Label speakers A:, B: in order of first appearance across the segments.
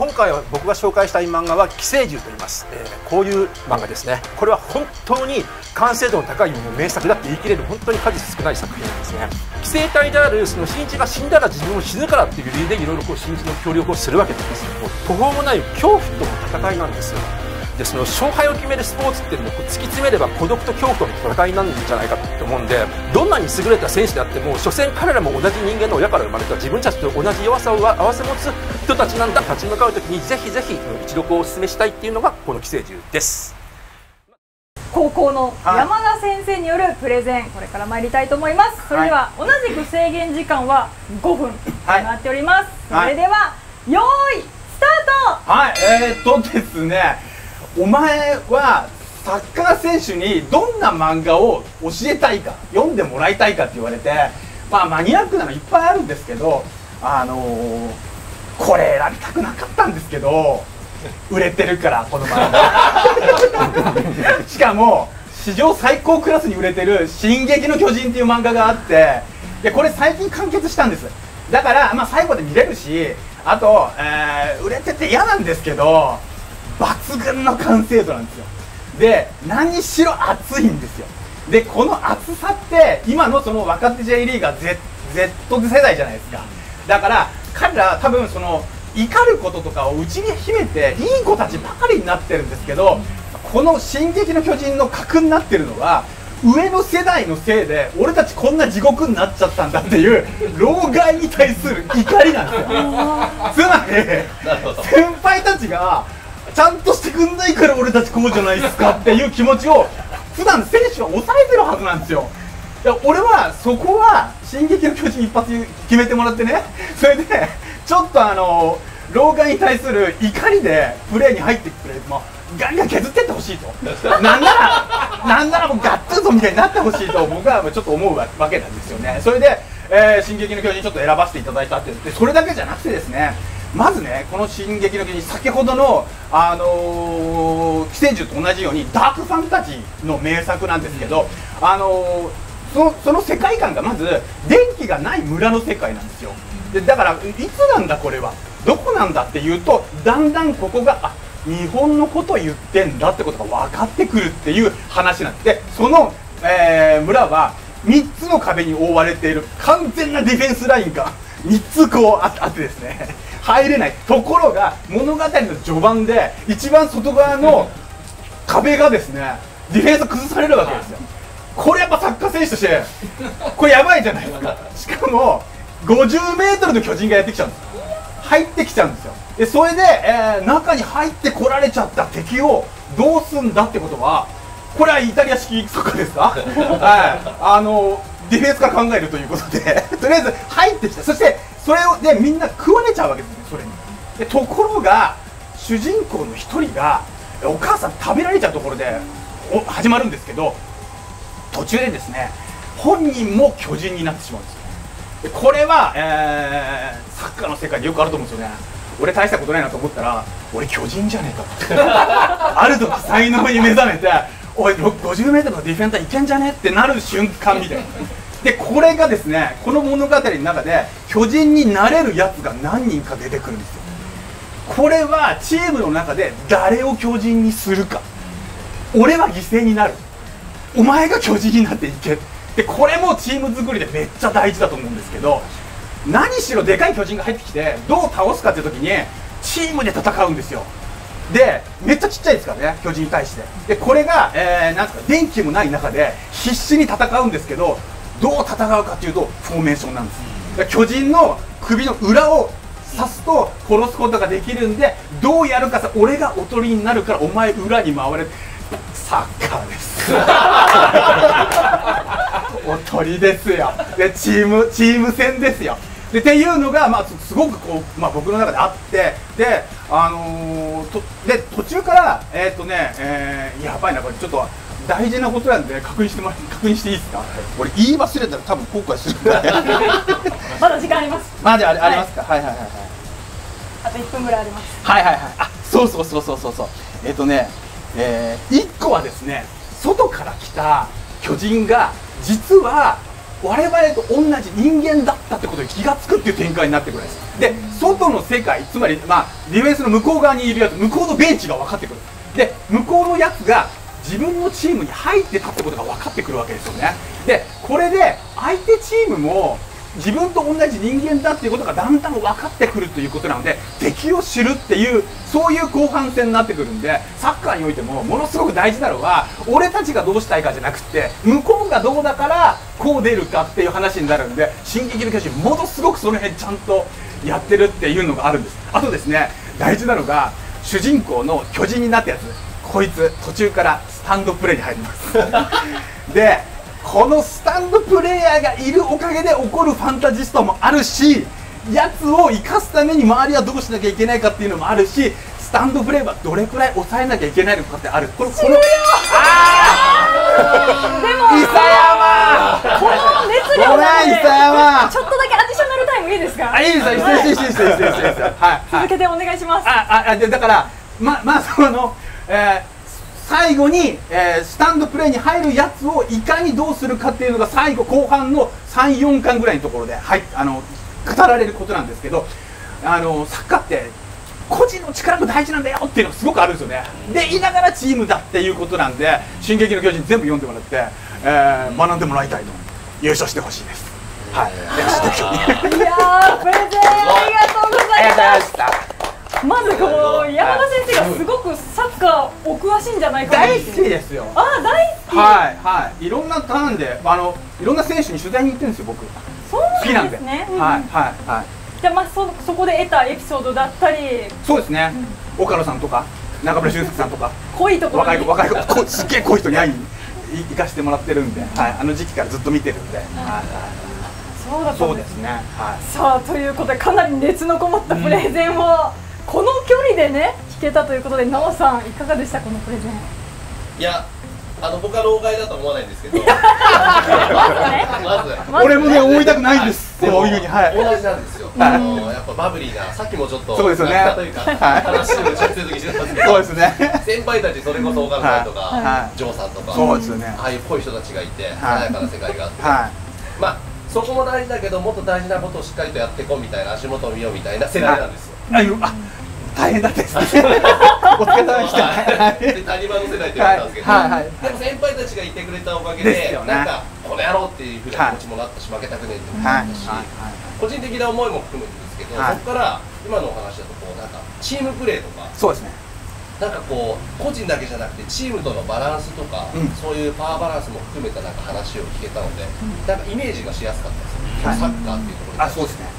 A: 今回は僕が紹介したい漫画は寄生獣と言います、こういう漫画ですね。これは本当に完成度の高い名作だって言い切れる本当に数少ない作品なんですね。寄生体であるその新一が死んだら自分も死ぬからっていう理由でいろいろ新一の協力をするわけなんですよ。もう途方もない恐怖との戦いなんですよ。でその勝敗を決めるスポーツっていうのも突き詰めれば孤独と恐怖との戦いなんじゃないかと思うんで、どんなに優れた選手であっても所詮彼らも同じ人間の親から生まれた自分たちと同じ弱さを併せ持つ人たちなんだ。立ち向かう時にぜひぜひ一読をお勧めしたいっていうのがこの寄生獣です。
B: 高校の山田先生によるプレゼン、これから参りたいと思います。それでは同じく制限時間は5分となっております。それでは用意スタート。
C: はい、ですね、お前はサッカー選手にどんな漫画を教えたいか読んでもらいたいかって言われて、まあマニアックなのいっぱいあるんですけど、これ選びたくなかったんですけど売れてるからこの漫画しかも史上最高クラスに売れてる「進撃の巨人」っていう漫画があって、でこれ最近完結したんです。だからまあ最後で見れるし、あと、売れてて嫌なんですけど抜群の完成度なんですよ。で何しろ熱いんですよ。でこの熱さって今のその若手 J リーガー Z 世代じゃないですか。だから彼ら多分その怒ることとかを内に秘めていい子たちばかりになってるんですけど、この「進撃の巨人」の核になってるのは上の世代のせいで俺たちこんな地獄になっちゃったんだっていう老害に対する怒りなんですよ。つまり先輩たちがちゃんとしてくんないから俺たちこうじゃないですかっていう気持ちを普段選手は抑えてるはずなんですよ。いや俺はそこは「進撃の巨人」一発決めてもらってね、それでちょっと老害に対する怒りでプレーに入ってくれる、まあ、ガンガン削ってってほしいとなんならもうガッツンとみたいになってほしいと僕はちょっと思うわけなんですよね。それで「進撃の巨人」ちょっと選ばせていただいたってで、それだけじゃなくてですね、まずねこの「進撃の巨人」先ほどの寄生獣と同じようにダークファンタジーの名作なんですけど、その世界観がまず電気がない村の世界なんですよ。でだからいつなんだこれはどこなんだっていうと、だんだんここが日本のことを言ってんだってことが分かってくるっていう話なんで、その、村は3つの壁に覆われている完全なディフェンスラインが3つこうあってですね入れないところが物語の序盤で一番外側の壁がですねディフェンス崩されるわけですよ。これやっぱサッカー選手としてこれやばいじゃないですか。しかも50mの巨人がやってきちゃうんですよ。入ってきちゃうんですよ。でそれで、中に入ってこられちゃった敵をどうすんだってことは、これはイタリア式サッカーですかはい、ディフェンスから考えるということでとりあえず入ってきた。そしてそれをでみんな食われちゃうわけですね、それに。でところが主人公の一人がお母さん食べられちゃうところで始まるんですけど、途中でですね本人も巨人になってしまうんですよ。でこれは、サッカーの世界でよくあると思うんですよね。俺大したことないなと思ったら俺巨人じゃねえかある時才能に目覚めておい 50m のディフェンダーいけんじゃねってなる瞬間みたいな。でこれがですねこの物語の中で巨人になれるやつが何人か出てくるんですよ。これはチームの中で誰を巨人にするか、俺は犠牲になる、お前が巨人になっていけ。でこれもチーム作りでめっちゃ大事だと思うんですけど、何しろでかい巨人が入ってきてどう倒すかっていう時にチームで戦うんですよ。でめっちゃちっちゃいですからね巨人に対して。でこれが、なんですか電気もない中で必死に戦うんですけど、どう戦うかっていうとフォーメーションなんです。で巨人の首の裏を刺すと殺すことができるんで、どうやるかさ、俺がおとりになるからお前裏に回れ。サッカーですおとりですよ。でチーム戦ですよ。でっていうのが、まあ、すごくこう、まあ、僕の中であって、で途中からやばいなこれちょっと大事なことなんで確認していいですか。俺言い忘れたら多分後悔するんで
B: まだ時間あります。
C: まだありますか。はいはいはいはい。
B: あと1分ぐらいあります。
C: はいはいはい。あ、そう1個はですね、外から来た巨人が実は我々と同じ人間だったってことに気が付くっていう展開になってくるんです。で外の世界、つまりまあディフェンスの向こう側にいるやつ、向こうのベンチが分かってくる。で向こうのやつが自分のチームに入ってたってことが分かってくるわけですよね。でこれで相手チームも自分と同じ人間だっていうことがだんだん分かってくるということなので、敵を知るっていうそういう後半戦になってくるんで、サッカーにおいてもものすごく大事なのは俺たちがどうしたいかじゃなくて向こうがどうだからこう出るかっていう話になるんで、進撃の巨人ものすごくその辺ちゃんとやってるっていうのがあるんです。あとですね、大事なのが主人公の巨人になったやつ、こいつ途中からスタンドプレーに入りますでこのスタンドプレーヤーがいるおかげで起こるファンタジストもあるし、やつを生かすために周りはどうしなきゃいけないかっていうのもあるし、スタンドプレーはどれくらい抑えなきゃいけないのかってある。この
B: でも
C: 伊佐山
B: この熱量
C: ごめ
B: なので
C: ん伊佐山
B: ちょっとだけアディショナルタイムいいですか？
C: いいですよ、いいですよ、はい、
B: 続けてお願いします。
C: だからまあその、最後に、スタンドプレーに入るやつをいかにどうするかっていうのが最後後半の3、4巻ぐらいのところで、語られることなんですけど、サッカーって個人の力も大事なんだよっていうのがすごくあるんですよね。で言いながらチームだっていうことなんで、進撃の巨人全部読んでもらって、学んでもらいたいと、優勝してほしいです。はい、
B: いやー、プレゼンありがとうございました。まずこの山田先生がすごくサッカーお詳しいんじゃないかな。
C: 大好きですよ。
B: あ、大好き。
C: はいはい、いろんなターンでいろんな選手に取材に行ってるんですよ、僕。
B: そうなんですね。
C: はいはいはい。
B: じゃあまあそこで得たエピソードだったり。
C: そうですね。岡野さんとか中村俊輔さんとか
B: 濃いところに
C: 若い子すっげえ濃い人に会いに行かせてもらってるんで、はい、あの時期からずっと見てるんで。
B: そうだったんですね。
C: はい。
B: さあということでかなり熱のこもったプレゼンをこの距離でね聞けたということで、奈緒さんいかがでしたこのプレゼン？
D: いや、僕は老害だと思わないんですけど
C: まず俺もね思いたくないんです。
D: でも
C: そういうふうに、はい、
D: 同じなんですよ。やっぱバブリーな、さっきもちょっと
C: そうですよね
D: というか話を打ち合わせる時してたんですけど、
C: そうですね。
D: 先輩たち、それこそ岡野さんとかジョーさんとか、
C: そうですよね。
D: ああいう濃い人たちがいて華やかな世界があって、
C: はい、
D: まあそこも大事だけど、もっと大事なことをしっかりとやっていこうみたいな、足元を見ようみたいな世代なんですよ。
C: 大変だったですね。お疲れ様でした。
D: で谷間の世代って言われたんですけど、でも先輩たちがいてくれたおかげで、なんかこの野郎っていうふうな気持ちもあったし、負けたくねえって思ったし、個人的な思いも含めてですけど、そこから今のお話だとこうなんかチームプレーとか、
C: そうですね。
D: なんかこう個人だけじゃなくてチームとのバランスとか、そういうパワーバランスも含めたなんか話を聞けたので、なんかイメージがしやすかったですよ。サッカーっていうところで。
C: そうですね。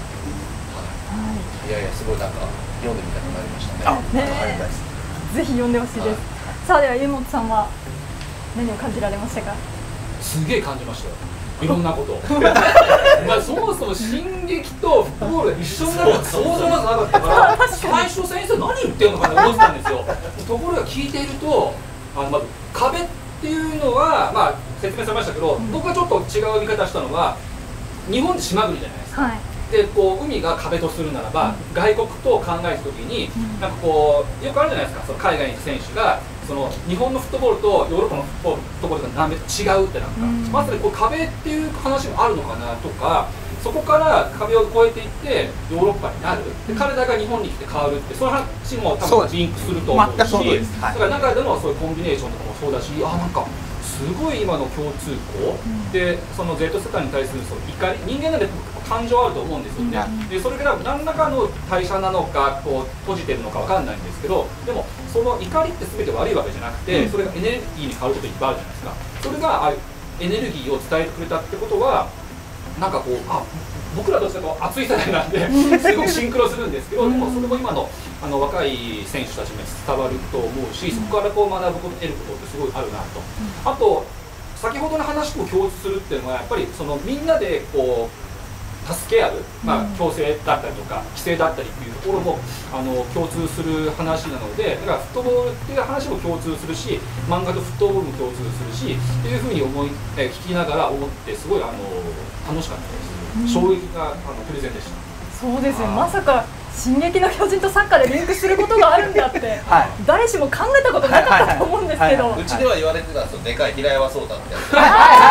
D: いやいや、すごいなんか読んでみたくなりましたね。
B: ぜひ読んでほしいです。さあでは湯本さんは何を感じられましたか？
E: すげえ感じましたよ。いろんなことまあそもそも進撃とフットボールが一緒になるなんて想像まずなかったから最初先生何言ってるのかなと思ってたんですよ。ところが聞いているとまず壁っていうのは、まあ、説明されましたけど、僕がちょっと違う見方したのは日本って島国じゃないですか、でこう海が壁とするならば、外国と考えたときに、なんかこうよくあるじゃないですか、その海外に行く選手がその日本のフットボールとヨーロッパのフットボールが違うってなんか、まさにこう壁っていう話もあるのかなとか、そこから壁を越えていってヨーロッパになる、で彼らが日本に来て変わるって、そういう話も多分リンクすると思うし、だから中でのそういうコンビネーションとかもそうだし、なんかすごい今の共通項、でその Z 世代に対するその怒り、人間なんで感情あると思うんですよね、でそれが何らかの代謝なのかこう閉じてるのか分かんないんですけど、でもその怒りって全て悪いわけじゃなくて、それがエネルギーに変わることいっぱいあるじゃないですか。それがエネルギーを伝えてくれたってことは、なんかこう僕らとしては熱い世代なんですごくシンクロするんですけど、でもそれも今の若い選手たちに伝わると思うし、そこからこう学ぶこと、得ることってすごいあるなと。あと先ほどの話と共通するっていうのは、やっぱりそのみんなでこう助け合う、強制だったりとか規制だったりっていうところも共通する話なので、だからフットボールっていう話も共通するし、漫画とフットボールも共通するしっていうふうに聞きながら思って、すごい楽しかったです。衝撃がプレゼンでした。
B: そうですね、まさか進撃の巨人とサッカーでリンクすることがあるんだって、誰しも考えたことなかったと思うんですけど、
D: うちでは言われてたんですよ、でかい平山壮太ってやつ、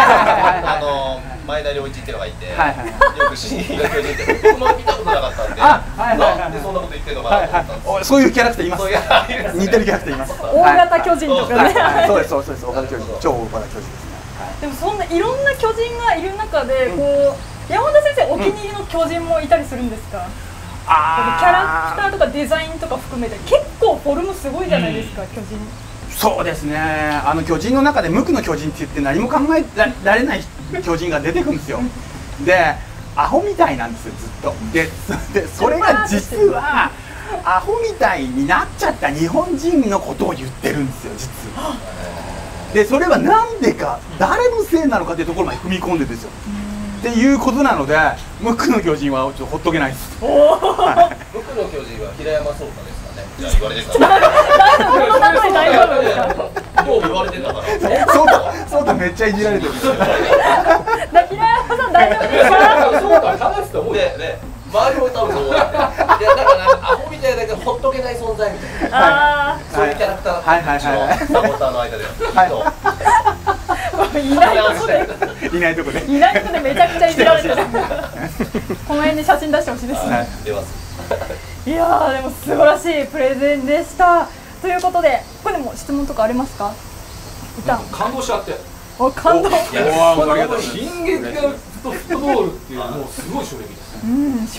D: 前田良一っていうのがいて、よく進撃の巨人って僕も見たことなかったんで、なんでそんなこと言ってるのかなと思ったんですよ。
C: そういうキャラクターいます。似てるキャラクターいます。
B: 大型巨人とかね。
C: そうですそうです、大型巨人、超大型巨人ですね。
B: でもそんないろんな巨人がいる中で、こう山田先生お気に入りの巨人もいたりするんですか？キャラクターとかデザインとか含めて結構フォルムすごいじゃないですか、巨人。
C: そうですね、巨人の中で無垢の巨人って言って何も考えられない巨人が出てくるんですよ。でアホみたいなんですよ、ずっと。でそれが実はアホみたいになっちゃった日本人のことを言ってるんですよ、実は。でそれは何でか、誰のせいなのかっていうところまで踏み込んでですよっていうことなので、無垢の巨人はちょっとほっとけないです。
D: 無垢の巨人は平山壮太ですかね。じゃあ言われてたら。
B: 大丈夫ですか？
D: どう言われてたから。
C: そうだ、めっちゃいじられてる。
B: 平山さん大丈夫ですか？
E: そうだ、悲しさ思う
D: ね。周りも多分そう思って。いやだからアホみたいだけどほっとけない存在みたいな。そういうキャラクターだったんですよ。サポーターの間では。
C: いないとこで
B: めちゃくちゃいじられてる。この辺に写真出してほしいですね。いやー、でも素晴らしいプレゼンでした。ということで、これでも質問とかありますか？
E: 感動しちゃって。
B: 感動。
E: 進撃とフットボールっていうもうすごい衝撃です。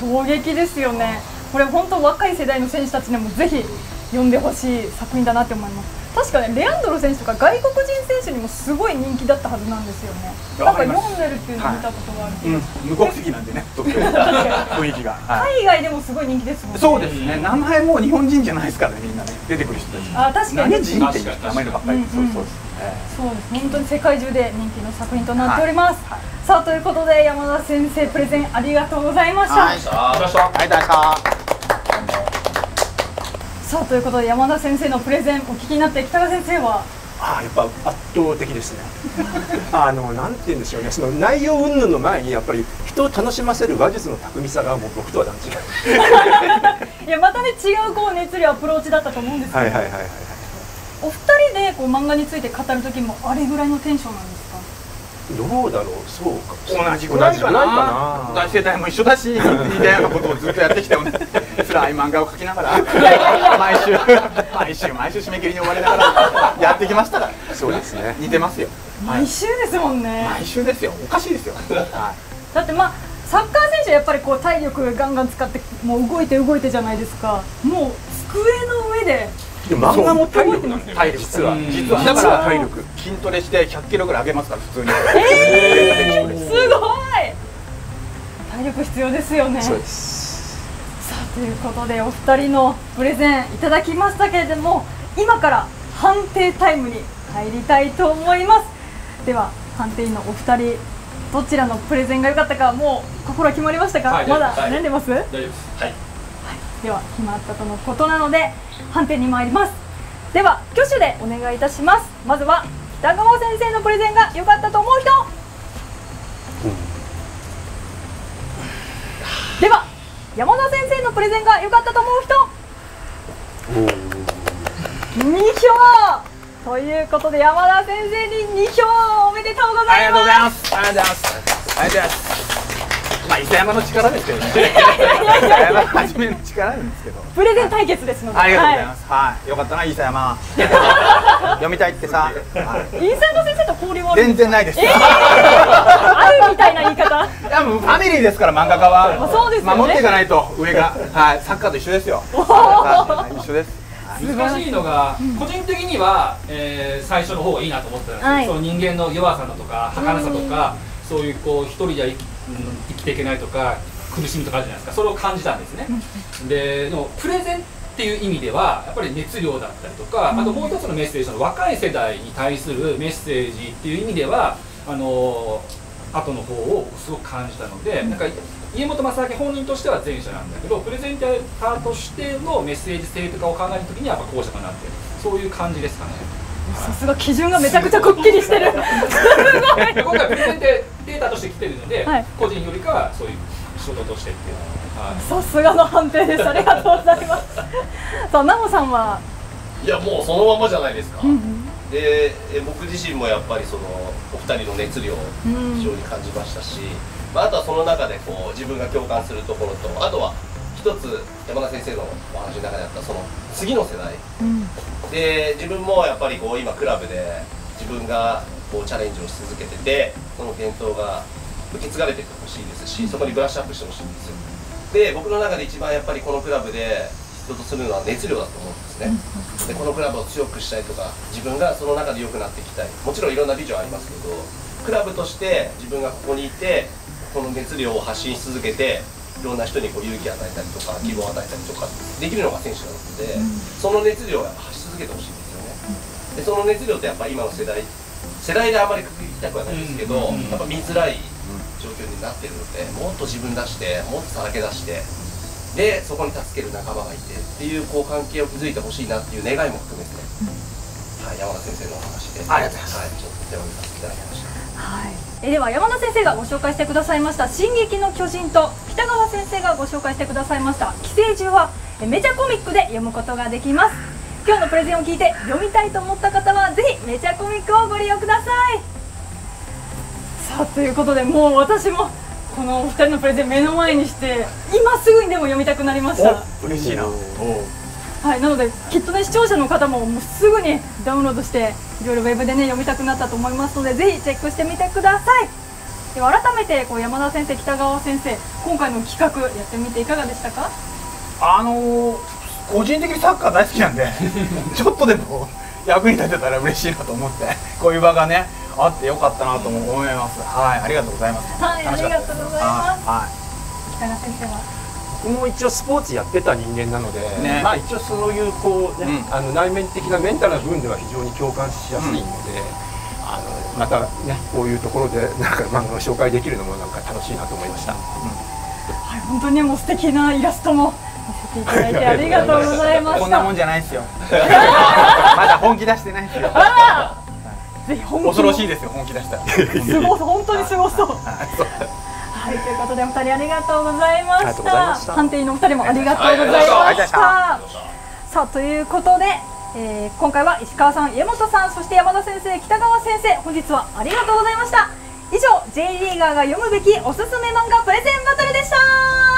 B: 衝撃ですよね。これ本当若い世代の選手たちにもぜひ読んでほしい作品だなって思います。確かね、レアンドロ選手とか外国人選手にもすごい人気だったはずなんですよね。なんか読んでるっていうのを見たことがあるけど、
C: 無国籍なんでね、雰囲気が。
B: 海外でもすごい人気ですもんね。
C: そうですね、名前も日本人じゃないですからね、みんなね、出てくる人たち。
B: 確かに
C: 何人っていう名前のばっかり。そうです、
B: 本当に世界中で人気の作品となっております。さあ、ということで山田先生プレゼンありがとうございました。さあ、ということで山田先生のプレゼンお聞きになって北川先生は
A: やっぱ圧倒的ですね。なんて言うんでしょうね、その内容云々の前にやっぱり人を楽しませる話術の巧みさがもう僕とは段違い。
B: いや、またね、違うこう熱量アプローチだったと思うんですけど、お二人でこう漫画について語る時もあれぐらいのテンションなんですか？
A: どうだろう、そうか、
C: 同じくらいかな。同じ世代も一緒だし、似たようなことをずっとやってきたよね。辛い漫画を描きながら毎週締め切りに追われながらやってきましたから。
A: そうですね、
C: 似てますよ。
B: 毎週ですもんね。
C: 毎週ですよ、おかしいですよ。
B: だってサッカー選手はやっぱりこう体力ガンガン使ってもう動いてじゃないですか。もう机の上で。
A: 漫画も体力なんだよね、
C: 実はだから体力筋トレして100キロぐらい上げますから普通に。
B: すごい体力必要ですよね。
A: そうです。
B: さあ、ということでお二人のプレゼンいただきましたけれども、今から判定タイムに入りたいと思います。では判定員のお二人、どちらのプレゼンが良かったかもう心は決まりましたか？まだ悩んでます？
E: 大丈夫です。はい。
B: では決まったとのことなので判定に参ります。では挙手でお願いいたします。まずは北川先生のプレゼンが良かったと思う人、では山田先生のプレゼンが良かったと思う人、2票ということで山田先生に2票おめでとうございます。
C: ありがとうございます。ありがとうございます。ありがとうございます。伊佐山の力ですけどね。伊佐山はじめの力なんですけど。
B: プレゼン対決ですので。
C: ありがとうございます。はい、よかったな伊佐山。読みたいってさ。
B: 伊佐山先生と交流はある？
C: 全然ないです。
B: あるみたいな言い方。
C: いやもうファミリーですから漫画家は。
B: そうですよね。
C: 守っていかないと上が。はい、サッカーと一緒ですよ。一緒です。
E: 難しいのが、個人的には最初の方がいいなと思ってたんですよ。その人間の弱さだとか儚さとか、そういうこう一人じゃ生きていけないとか苦しみとかあるじゃないですか。それを感じたんですね。でもプレゼンっていう意味ではやっぱり熱量だったりとか、あともう一つのメッセージ、若い世代に対するメッセージっていう意味では後の方をすごく感じたので、なんか家元正明本人としては前者なんだけど、プレゼンターとしてのメッセージ性とかを考えるときにはやっぱ後者かなって、そういう感じですかね。
B: さすが基準がめちゃくちゃくっきりしてる。
E: 今回プレゼンテーターとして来てるので、個人よりかはそういう仕事としてっていうのは、はい、
B: さすがの判定です。ありがとうございます。さあ、ナモさんは。
D: いや、もうそのままじゃないですか。で、僕自身もやっぱりそのお二人の熱量を非常に感じましたし、あとはその中でこう自分が共感するところと、あとは一つ山田先生のお話の中であったその次の世代、で自分もやっぱりこう今クラブで自分がこうチャレンジをし続けてて、その伝統が受け継がれていってほしいですし、そこにブラッシュアップしてほしいんですよ。で、僕の中で一番やっぱりこのクラブで必要とするのは熱量だと思うんですね。で、このクラブを強くしたいとか、自分がその中で良くなっていきたい、もちろんいろんなビジョンありますけど、クラブとして自分がここにいてこの熱量を発信し続けて、いろんな人にこう勇気を与えたりとか希望を与えたりとかできるのが選手なので、その熱量を発し続けてほしいんですよね。で、その熱量ってやっぱ今の世代であまりくくりたくはないですけど、やっぱ見づらい状況になってるので、もっと自分出して、もっとさらけ出して、でそこに助ける仲間がいてっていうこう関係を築いてほしいなっていう願いも含めて、はい、山田先生のお話で、
C: ありがとうございます。
D: はい、ちょっと手を挙げさせていただきました。
B: はい、では山田先生がご紹介してくださいました「進撃の巨人」と北川先生がご紹介してくださいました「寄生獣」はめちゃコミックで読むことができます。今日のプレゼンを聞いて読みたいと思った方はぜひめちゃコミックをご利用ください。さあ、ということでもう私もこのお二人のプレゼン目の前にして今すぐにでも読みたくなりました。
C: 嬉しいな。
B: はい、なのできっとね視聴者の方ももうすぐにダウンロードしていろいろウェブでね読みたくなったと思いますので、ぜひチェックしてみてください。では改めてこう山田先生、北川先生、今回の企画やってみていかがでしたか？
C: 個人的にサッカー大好きなんでちょっとでも役に立てたら嬉しいなと思って、こういう場がねあってよかったなと思います。はい、ありがとうございます。
B: はい、ありがとうございます。
C: はい、
B: 北川先生は
A: 僕も一応スポーツやってた人間なので、
C: ね、
A: まあ一応そういうこう、ね、内面的なメンタルな部分では非常に共感しやすいので、またねこういうところでなんか漫画を紹介できるのもなんか楽しいなと思いました。はい、
B: 本当にもう素敵なイラストも見せていただいてありがとうございました。
C: こんなもんじゃないですよ。まだ本気出してないですよ。
B: ぜひ本気
C: 恐ろしいですよ、本気出したら。
B: すごそう、本当にすごそう。はい、ということでお二人ありがとうございました。判定員のお二人もありがとうございました。さあ、ということで、今回は石川さん、家元さん、そして山田先生、北川先生、本日はありがとうございました。以上、J リーガーが読むべきおすすめ漫画プレゼンバトルでした。